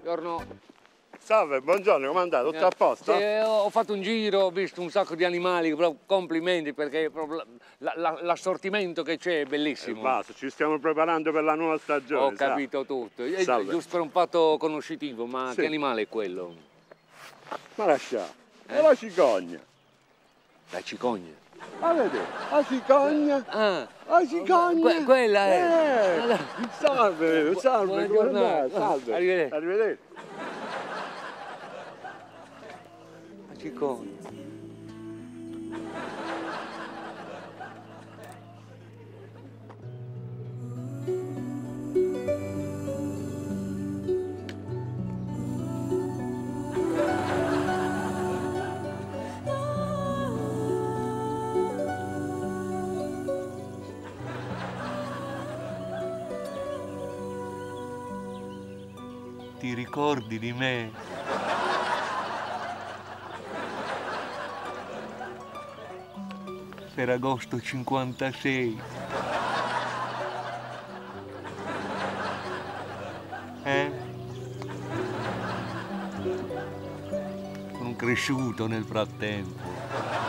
Buongiorno. Salve, buongiorno, come andate? Tutto a posto? Sì, ho fatto un giro, ho visto un sacco di animali, proprio complimenti perché proprio l'assortimento che c'è è bellissimo. Basta, ci stiamo preparando per la nuova stagione. Ho capito tutto. Salve. Giusto per un fatto conoscitivo, ma Sì. che animale è quello? Ma lascia, è la cicogna. La cicogna. La vedi? La cicogna. Ah, La cicogna. Quella è. Salve, salve, Buona come giornata. andate? Salve. Arrivederci. Arrivederci. La cicogna. Ti ricordi di me? Ferragosto 56. Sono cresciuto nel frattempo.